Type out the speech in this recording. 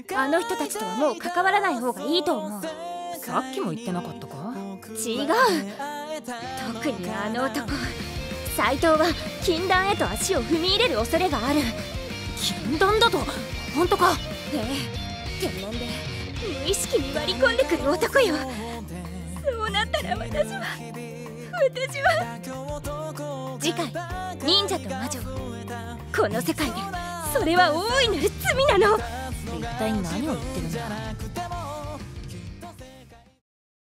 あの人たちとはもう関わらない方がいいと思う。 さっきも言ってなかったか？ 違う。特にあの男斎藤は禁断へと足を踏み入れる恐れがある。 禁断だと？本当か？ ええ、天然で無意識に割り込んでくる男よ。そうなったら私は次回忍者と魔女。この世界でそれは大いなる罪なの。 一体何を言ってるんだ？